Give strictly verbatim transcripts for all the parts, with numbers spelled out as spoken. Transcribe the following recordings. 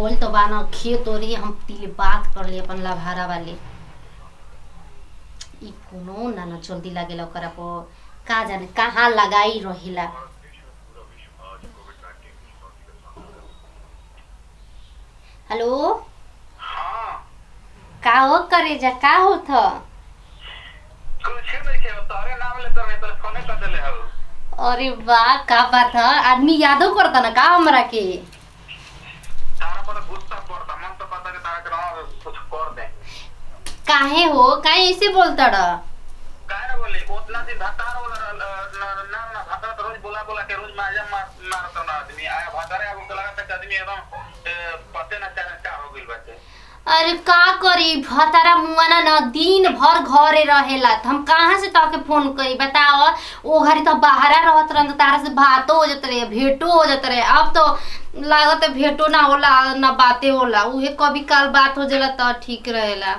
कोल तो बा ना खेत ओरी हम तिले बात कर लिए अपन लभारा वाले ई कोनो ना ना जल्दी लागेला ओकरा पर का जाने कहाँ लगाई रहेला। हेलो हाँ का हो करे जा का हो था कुछ नहीं के तारे नाम लेते नहीं तो फोन कर देले हो। अरे वाह का बात है आदमी यादो करता ना का हमरा के तारा पर गुस्सा पड़ता मन तो पता के तारा के ना कुछ कर दे। काहे हो काहे ऐसे बोलता ड काहे बोली उतना दिन भतार वाला ना ना ना भतार तो रोज बोला बोला के रोज माजा मार मारता ना आदमी आया भतारे अब तो लगा था आदमी एकदम पते ना चल क्या हो गइल बाटे। अरे का करी भतारा मुआना न दिन भर घरे रहेला त हम कहाँ से ताके फोन करी बताओ ओ घरी तो बाहरा रहत रहन तारा से बातो हो जत रहे भेटो हो जत रहे अब तो लागत भेटो ना होला ना बातें होला उहे कभी काल बात हो जाला त ठीक रहेला।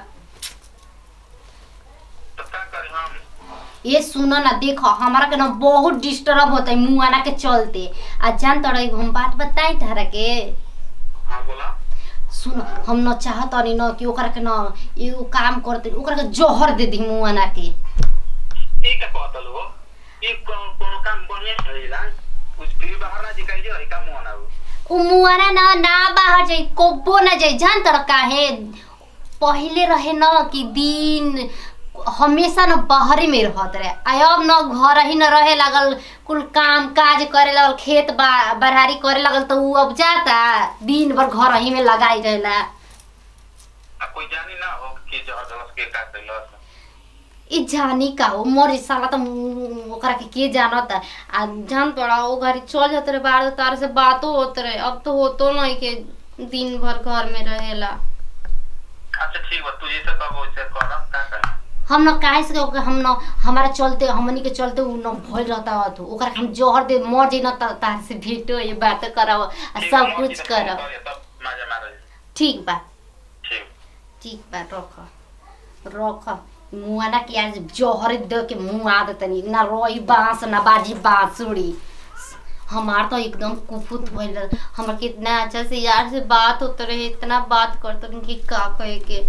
तो क्या करी हम ये सुनो ना देखो हमारा के ना बहुत डिस्टर्ब होता है मुआना के चलते आ जान तोरा एगो हम बात बताई तारा के। हां बोला सुन हम न चाहत नहीं न कि ओकरा के न एगो काम करते ओकरा के जहर दे दी मुआना के। ई का कहतल हो ई कोनो कोनो काम बढ़िया भइला कुछ फिर बाहर ना दिखाई जे है काम होना हो उ मुआना न ना बाहर जाई कोबो ना जाई जान तर काहे पहले रहे न कि दिन हमेशा न बाहरी में रहत रहे अब न घर ही न रहे लागल कुल काम काज करे लगल खेत बा, बरहारी करे लगल तो उ अब जाता दिन भर घर ही में लगाई रहेला। आ कोई जानी ना हो कि जहर दलस के का कैलस ई जानी का हो मोर साला तो ओकरा के के जानता आ जान तोड़ा ओ घरी चल जात रे बाहर तार से बातो होत रहे अब तो होतो नहीं के दिन भर घर में रहेला। अच्छा ठीक बा तू जैसे कब वैसे कर का कर हम न काहे से हम न हमारा चलते हमनी के चलते उ न भइल रहता हो ओकरा हम जहर दे मर जाई न तार से भेटो ये बात कराओ आ सब कुछ करो मजा मारो ठीक बा ठीक ठीक बा रख रख मुआना के आज जहर दे के मुंह आदत नहीं ना रोई बांस ना बाजी बांसुरी हमार तो एकदम कुफुत भइल हमरा कितना अच्छा से यार से बात होत रहे इतना बात करत कि का कहे के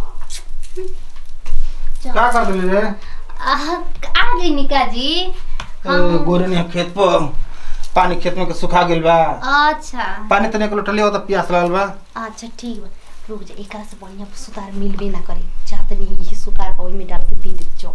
क्या कर दिले रे आ, आ गई निका जी हाँ। गोरे ने खेत पर पानी खेत में के सुखा गेल बा अच्छा पानी तने के लोटले हो त प्यास लागल बा। अच्छा ठीक बा रुक जा एकरा से बढ़िया सुतार मिलबे ना करे चाहते नहीं यही सुतार पर ओई में डाल के दे दे जो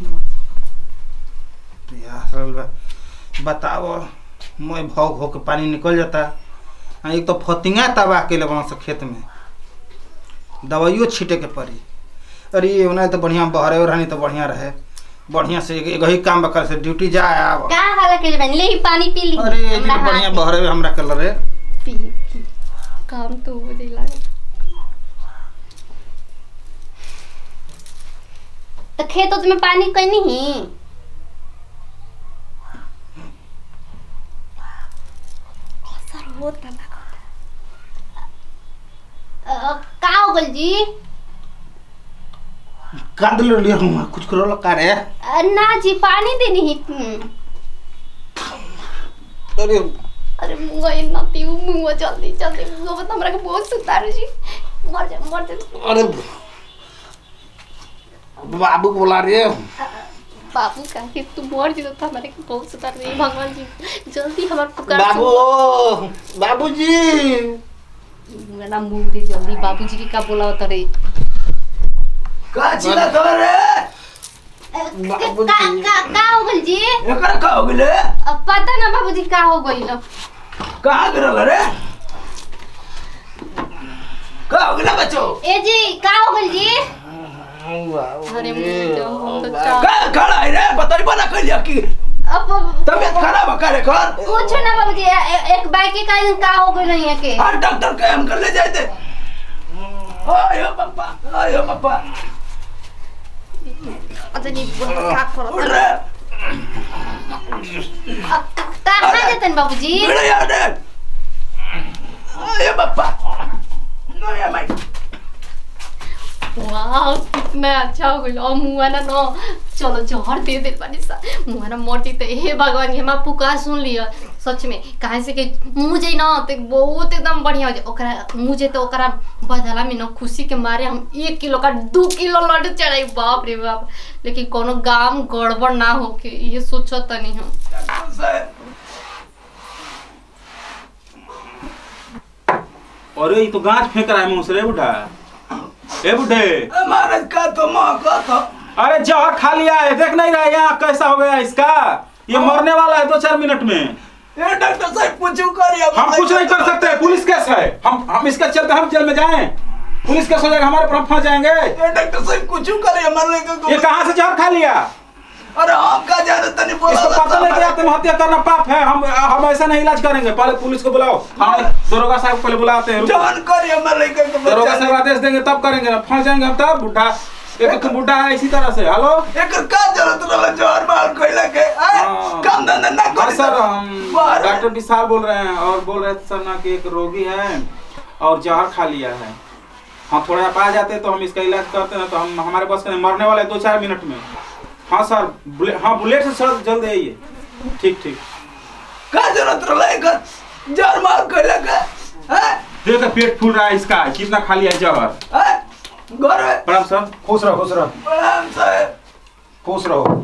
प्यास लागल बा बताओ मैं भौग हो के पानी निकल जाता आ एक तो फतिंगा तबाह केले बना से खेत में दवाइयो छीटे के पड़ी। अरे ये ना तो बढ़िया बहरे और रहनी तो बढ़िया रहे बढ़िया से एक ही काम बकर से ड्यूटी जा आव का हाल के बन ले पानी पी ली अरे ये तो बढ़िया बहरे हमरा कर रे पी, पी काम तो हो जाई लागे तो खेतों में पानी कहीं नहीं असर होता ना का हो गल जी कांदल लिया हम कुछ करो का रे ना जी पानी देनी ही अरे अरे मुंगा ये ना तीऊ मुंगा जल्दी जल्दी मुंगा बता हमरा के बहुत सुतार जी मर जा मर जा अरे बाबू बोला रे बाबू का कि तू मर जी तो हमारे के बहुत सुतार रे भगवान जी जल्दी हमार पुकार बाबू बाबूजी मेरा नाम मुंह दे जल्दी बाबूजी की का बोला होता रे का चिल्ला तो रे का का का हो गल जी एकर का हो गेले अब पता ना बाबूजी का हो गइल कहां गिरल रे का हो गेला बच्चो ए जी का हो गल जी वाह अरे मुंह तो का खड़ा है रे बताई बना कलिया की अब तबीयत खराब करे कर कुछ ना बाबूजी एक बाइक का का हो गइल नहीं के हां डॉक्टर के हम कर ले जाए थे आयो पापा आयो पापा अच्छा नहीं बहुत का करो उड़ रे कहाँ जातन बाबूजी मेरे याद है आयो पापा आयो माई वाह कितना अच्छा हो गइल। अब मुआ ना न चलो जहर दे दे बानी सा मुआ ना मरती तो हे भगवान ये हमार पुकार सुन लिया सच में काहे से कि मुझे ना तो बहुत एकदम बढ़िया हो जाए ओकरा मुझे तो ओकरा बदला में न खुशी के मारे हम एक किलो का दो किलो लड्डू चढ़ाई बाप रे बाप लेकिन कोनो गाम गड़बड़ ना हो के ये सोचो तनी हम। अरे ये तो गाछ फेंक रहा है मुंह से रे बुढ़ा। ए बुढ़े हमारे का तो माँ का तो अरे जहर खा लिया है देख नहीं रहा यहाँ कैसा हो गया इसका ये मरने वाला है दो चार मिनट में। ये डॉक्टर साहब कुछ करिए। हम कुछ नहीं कर सकते पुलिस केस है हम हम इसके चलते हम जेल में जाएं पुलिस केस हो जाएगा हमारे पर फंस जाएंगे। ये डॉक्टर साहब कुछ करिए मरने का। ये कहाँ से जहर खा लिया? अरे हम का जानते नहीं बोला इसको पता नहीं कि आत्महत्या करना पाप है। हम हम ऐसा नहीं इलाज करेंगे पहले पुलिस को बुलाओ हाँ दरोगा साहब पहले बुलाते हैं जान करिए मरने का। दरोगा साहब आदेश देंगे तब करेंगे फंस जाएंगे हम तब बुढ़ा एक तो बुढ़ा है इसी तरह से। हेलो एक का जरूरत रहा जोर मार कोइला के काम धंधा ना कर सर हम डॉक्टर विशाल बोल रहे हैं और बोल रहे थे सर ना कि एक रोगी है और जहर खा लिया है। हाँ थोड़ा आप आ जाते तो हम इसका इलाज करते हैं तो हम हमारे पास मरने वाले दो चार मिनट में। हाँ सर बुले, हाँ बुलेट से सर जल्द आइए। ठीक ठीक का जरूरत रहा जोर मार कोइला के देखो पेट फूल रहा है इसका कितना खा लिया जहर। प्रणाम सर। खुश रहो खुश रहो प्रणाम साहब खुश रहो।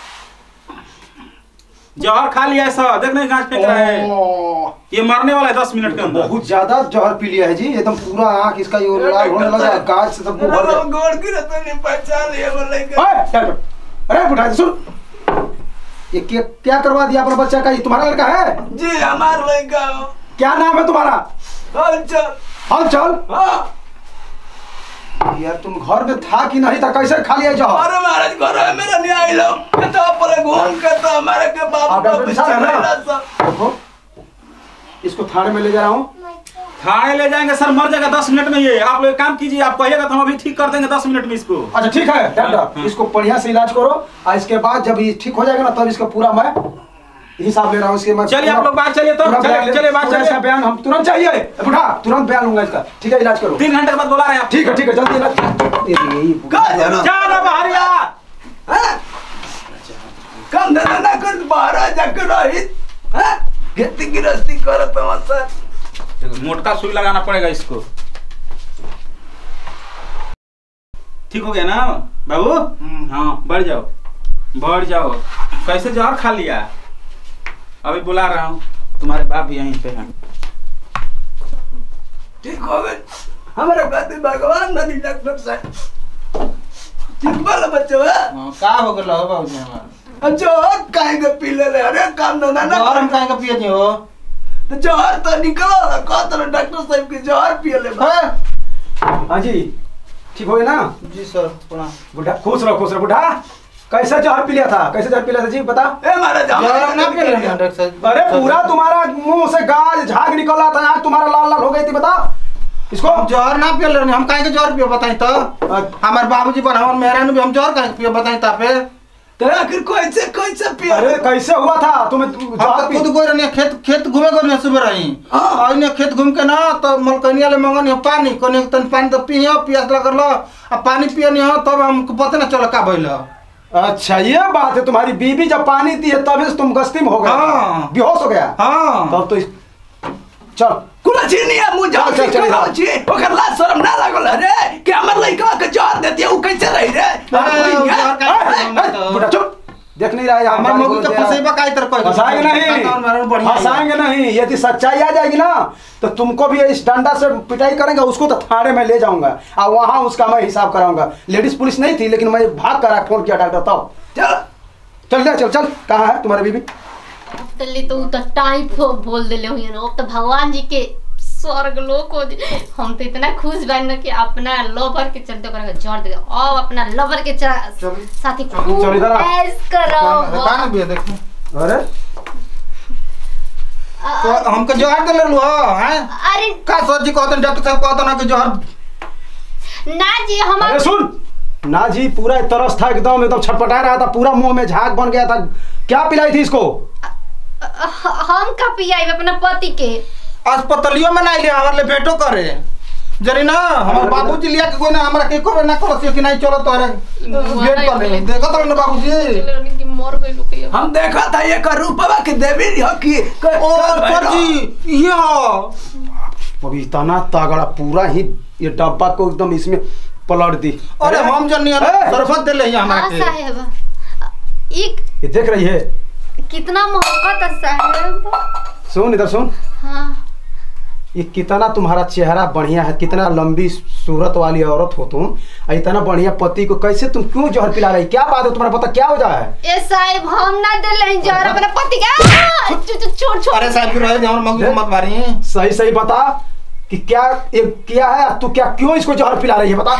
जहर खा लिया है सर देख नहीं गाछ फेंक रहा है ये मरने वाला है दस मिनट के अंदर। बहुत ज्यादा जहर पी लिया है जी एकदम पूरा आँख इसका ये लाल होने लगा गाछ से सब मुंह भर गया। गोड़ की तो नहीं पहचान लिया बोले डॉक्टर अरे बुढ़ा सुन ये क्या क्या करवा दिया अपना बच्चा का ये तुम्हारा लड़का है? जी हमारा लड़का। क्या नाम है तुम्हारा? हलचल। हलचल हाँ यार तुम घर में था कि नहीं था कैसे खा लिया जहर? अरे महाराज घर है मेरा नहीं आई लो तो पर घूम के तो हमारे के बाप डॉक्टर विशाल है ना देखो इसको थाने में ले जा रहा हूँ। थाने ले जाएंगे सर मर जाएगा दस मिनट में ये। आप लोग काम कीजिए आप कहिएगा तो हम अभी ठीक कर देंगे दस मिनट में इसको। अच्छा ठीक है डॉक्टर इसको बढ़िया से इलाज करो और इसके बाद जब ये ठीक हो जाएगा ना तब इसका पूरा मैं हिसाब ले रहा हूँ इसके बाद। चलिए आप लोग बात चलिए तो चलिए चलिए बात चलिए बयान हम तुरंत चाहिए बुढ़ा तुरंत बयान लूंगा इसका। ठीक है इलाज करो तीन घंटे बाद बुला रहे हैं आप। ठीक है ठीक है जल्दी इलाज जाना बाहर यार काम धंधा ना कर बाहर आ जाकर रहित खेती गृहस्थी करत हूँ सर। मोटका सुई लगाना पड़ेगा इसको। ठीक हो गया ना बाबू? हाँ बढ़ जाओ बढ़ जाओ। कैसे जहर खा लिया? अभी बुला रहा हूँ तुम्हारे बाप भी यहीं पे हैं। ठीक हो गए हमारे कहते भगवान नहीं डॉक्टर साहब ठीक वाला बच्चा है। का हो गया हो बाबूजी हमारा जोहर काहे के पी ले अरे काम धंधा ना जोहर हम काहे के पिए नहीं हो तो जोहर तो निकलो कह तो डॉक्टर साहब के जोहर पिए ले। हाँ जी ठीक हो गया ना? जी सर प्रणाम। बुढ़ा खुश रहो खुश रहो। बुढ़ा कैसा जहर पी लिया था कैसे जहर पी लिया था जी बता। ए महाराज जहर ना पी लिया डॉक्टर साहब। अरे पूरा तुम्हारा मुंह से गाज झाग निकल रहा था आँख तुम्हारा लाल लाल हो गई थी बता इसको। हम जहर ना पिए ले हम काहे के जहर पिए बताई तो हमारे बाबूजी पर हमारे मेहरा ने भी हम जहर काहे पिए बताई तापे तो आखिर कैसे कैसे पिया? अरे कैसे हुआ था तुम्हें खुद कोई रहनी खेत खेत घूमे को सुबह रही और खेत घूम के ना तो मलकनिया ले मंगनी पानी कोने तन पानी तो पिए पियास लग लो अब पानी पिए नहीं हो तब हमको पता ना चलो का भइल। अच्छा ये बात है तुम्हारी बीबी जब पानी दी है तभी तुम गस्ती में हो गए बेहोश हो गया। हाँ तब तो चल कुला चीनिया मुझे चल चल चल छी ओकर लाज शर्म ना लागल रे कि हमर लइका के जहर देती है उ कैसे रही रे? बेटा चुप देख नहीं रहा है हमारे मौके के फसेबा काई तर कोई फसाएंगे नहीं फसाएंगे नहीं। यदि सच्चाई आ जाएगी ना तो तुमको भी इस डंडा से पिटाई करेंगे उसको तो थाने में ले जाऊंगा और वहां उसका मैं हिसाब कराऊंगा। लेडीज पुलिस नहीं थी लेकिन मैं भाग कर फोन किया डॉक्टर तब चल चल जा चल चल कहाँ है तुम्हारी बीबी? तल्ली तो तो टाइप बोल देले हुई ना अब तो भगवान जी के स्वर्ग लोक हो हम तो इतना खुश बन ना कि अपना लवर के चलते ओकरा जोड़ दे और अपना लवर के साथी खूब ऐश करो बता ना भी देखो। अरे तो हमको जोहर दे लेलु हो हैं? अरे का सोची कहत डॉक्टर साहब कहत ना कि जोहर ना जी हम अरे सुन ना जी पूरा तरस था एकदम एकदम छटपटा रहा था पूरा मुंह में झाग बन गया था। क्या पिलाई थी इसको? हम का पियाई अपना पति के अस्पतालियों में नहीं ले हमारे बेटो करे जरी ना हमर बाबूजी लिया के कोई ना हमरा के को ना करसियो कि नहीं चलो तोरे वेट कर ले देखत रह ना बाबूजी कि मर गई लोग हम देखा था ये का रूपवा के देवी हो कि ओ सर जी ये अभी इतना तगड़ा पूरा ही ये डब्बा को एकदम इसमें पलट दी। अरे हम जन्नी सरफत दे ले हमरा हाँ के साहेब एक ये देख रही है कितना मोहब्बत है साहेब। सुन इधर सुन। हाँ ये कितना तुम्हारा चेहरा बढ़िया है, कितना लंबी सूरत वाली औरत हो तुम, इतना बढ़िया पति को कैसे तुम क्यों जहर पिला रही? क्या बात है तुम्हारा, पता क्या हो जाए है? ए साहेब हम ना दे ले जहर अपने पति का। छोड़ छोड़। अरे साहब रहे हमर मगज को मत मारी। सही सही बता कि क्या ये क्या है, तू क्या क्यों इसको जहर पिला रही है बता।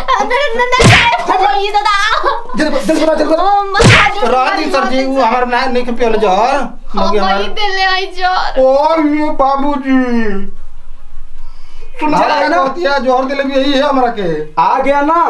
ये दादा जल्दी जल्दी बता जल्दी बता। रानी सर जी वो हमर ना नहीं के पियल जहर मगे हम हमर ही दे ले आई जहर। ओ ये बाबूजी सुन आ गया ना? होतिया जोहर दिले भी यही है हमरा के। आ गया ना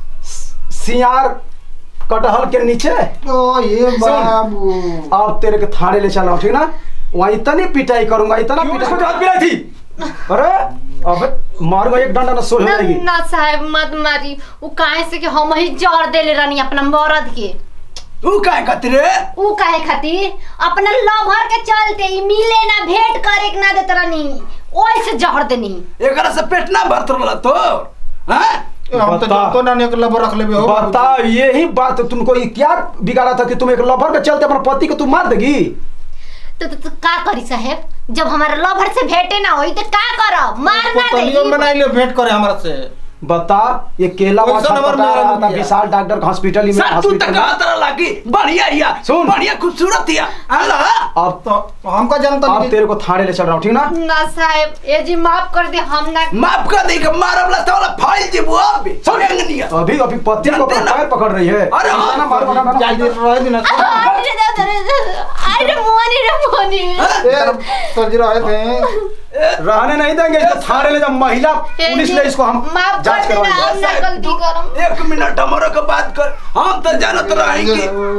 सियार कटहल के नीचे। ओ ये बाबू अब तेरे के थाने ले चल रहा हूँ, ठीक ना? वहाँ इतनी पिटाई करूंगा, इतना पिटाई जहर पिलाई थी। अरे अब मारूंगा एक डंडा ना सो ना, जाएगी। ना साहेब मत मारी। वो काहे से कि हम ही जहर दे ले रानी अपना मरद के। तू काय कतरे ऊ काहे खातिर अपना लवर के चलते ही मिले ना भेंट करे के ना देत रानी ओइ से जहर देनी। एकरा से पेट ना भरत रहला तो हैं? हम तो तो ना एक लबर रख लेबे हो। बताओ यही बात तुमको ये क्या बिगाड़ा था कि तुम एक लवर के चलते अपने पति को तुम मार देगी? तो, तो, तो का करी साहेब जब हमारे लवर से भेंटे ना होई तो का करब? मारना पतलियों देगी। बनाई ले भेंट करे हमरा से। बता ये केला कोई सा नंबर मेरा था नहीं विशाल डॉक्टर हॉस्पिटल में सर तू तक हॉस्पिटल तरह लागी बढ़िया हिया सुन। बढ़िया खूबसूरत हिया अल्लाह अब तो हमका जानता अब नहीं। तेरे को थाने ले चल रहा हूँ, ठीक ना? ना साहेब ए जी माफ कर दे हम ना। माफ कर दे के मारबला तोला फाइल जे बुआ भी सोनेंगनिया अभी अभी पति को जानते ना? पैर पकड़ रही है। अरे हाँ। इतना मारो ना, ना, ना। जल्दी रह देना। अरे अरे अरे मोनी रे मोनी। ए सर जी रहे थे रहने नहीं देंगे इसको थाने ले जा। महिला पुलिस ले इसको हम माफ जांच कर देना हम करवाएंगे। ना गलती करम। एक मिनट हमारा का बात कर हम तो जानत रहेंगे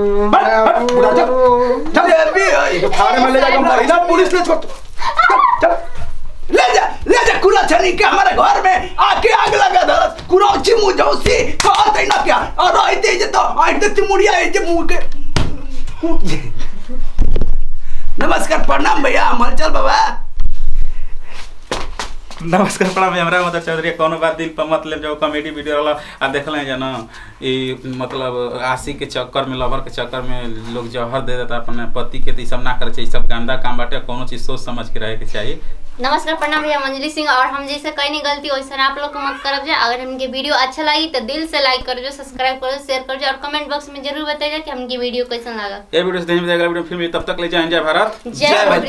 ये भी है। थाने में ले जाकर महिला पुलिस ले छोड़ चल। ले जा ले जा कुला छनी के हमारे घर में आके आग लगा दरस कुरौची मुंह जौसी कहत है ना क्या और रहते जे तो आइते तिमुड़िया है जे मुंह के। नमस्कार प्रणाम भैया हलचल बाबा। नमस्कार प्रणाम हमरा मदर चौधरी कोनो बात दिल पर मत ले जो कॉमेडी वीडियो वाला आ देखले जना ई मतलब आशी के चक्कर में लवर के चक्कर में लोग जहर दे देता अपने पति के, तो ई सब ना करे चाहिए। सब गंदा काम बाटे, कोनो चीज सोच समझ के रहे के चाहिए। नमस्कार प्रणाम भैया मंजली सिंह। और हम जैसे कहीं नहीं गलती वैसे आप लोग को मत करब जाए। अगर हमके वीडियो अच्छा लगी तो दिल से लाइक कर जो, सब्सक्राइब कर जो, शेयर कर जो और कमेंट बॉक्स में जरूर बताइएगा कि हमके वीडियो कैसा लगा। ये वीडियो से नहीं मिलेगा वीडियो फिल्म तब तक ले जाए। जय भारत जय भारत।